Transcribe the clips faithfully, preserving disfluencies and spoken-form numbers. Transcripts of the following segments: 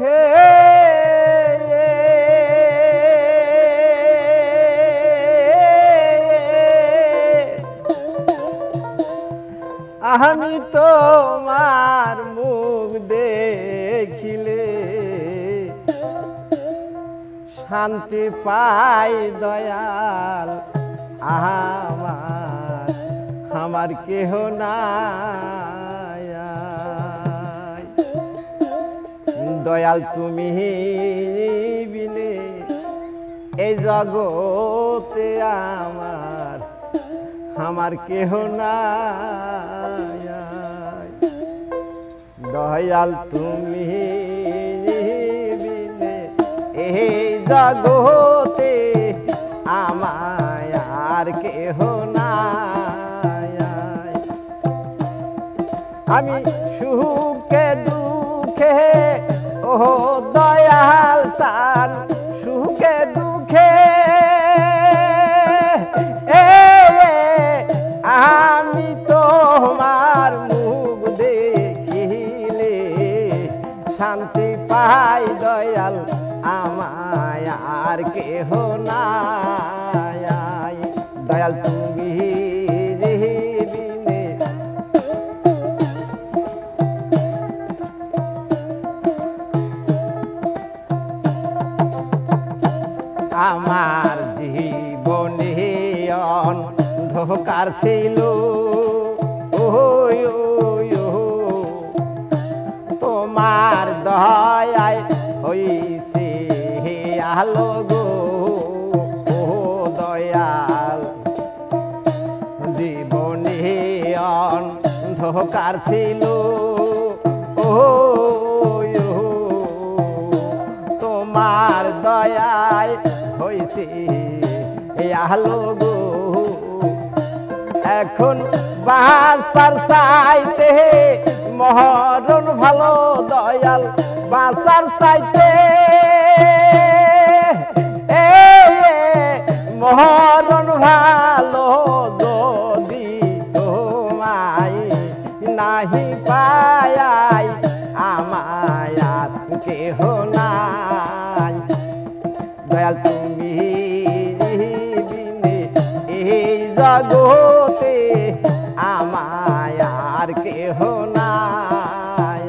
রে আমি তোমার মুখ দেখিলে শান্তি পাই দয়াল আমার আমার কেহ নাই দয়াল তুমি বিনে এই জগতে আমার আমার কেহ নাই দয়াল তুমি বিনে এই জগতে আমায় আর কেহ নাই আমি সুখে দুঃখে ও দয়াল সান সুখে দুঃখে আমি তোমার মুখ দেখিলে শান্তি পাই দয়াল আমায় আর কেহ নাই দয়াল তুমি বিনে আমার জীবনে অন্ধকার ছিল তোমার দয়ায় হইছে আলো গো ও দয়াল জীবনে অন্ধকার ছিল ও তোমার দয়ায় হইছে আলো গো এখন বাঁচার চাইতে মরণ ভালো দয়াল বাঁচার চাইতে মরণ ভালো যদি তোমায় নাহি পায় আমায় আর কেহ নাই দয়াল তুমি বিনে এই জগতে আমায় আর কেহ নাই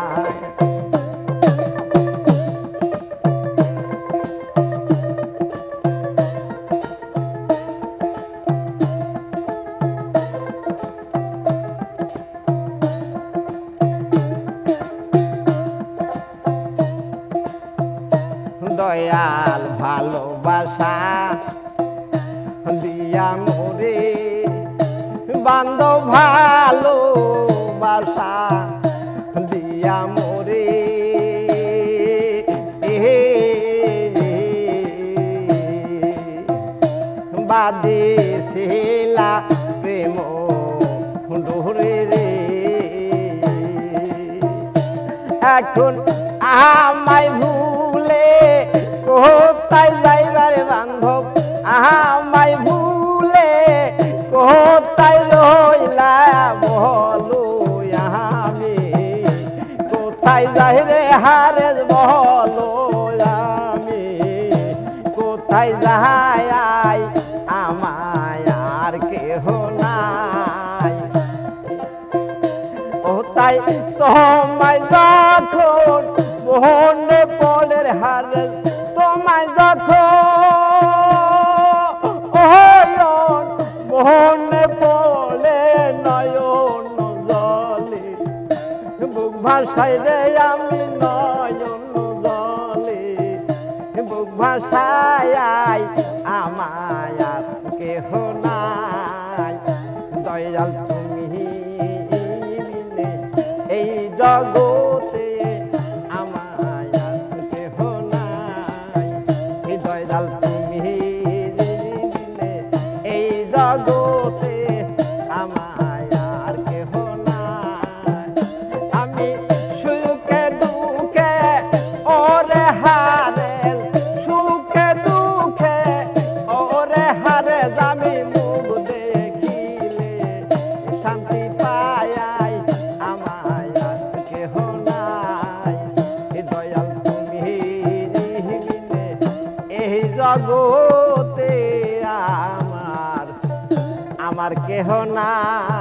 দয়াল ভালোবাসা দিয়া মোরে বান্ধব ভালোবাসা দিয়া মোরে বাঁধিছিলা প্রেম ডোরে রে এখন আমায় ভুলে কোথায় যাইবার বান্ধব আমায় ভুলে কোথায় রইলা বলো আমি কোথায় যাই রে হারে বলো আমি কোথায় যাই আমায় আর কেহ নাই কোথায় তোমায় যখন মনে পড়ে হারে তোমায় যখন মনে পড়ে নয়ন জলে বুক ভাষায় রে আমি নয়ন জলে বুক ভাষায় আমায় আর কেহ নাই দয়াল তুমি বিনে এই জগতে আমায় আর কেহ নাই দয়াল তুমি বিনে এই জগতে আমায় আর কেহ নাই আমি সুখে দুঃখে ওরে হারে সুখে দুঃখে জগতে আমার আমার কেহ নাই।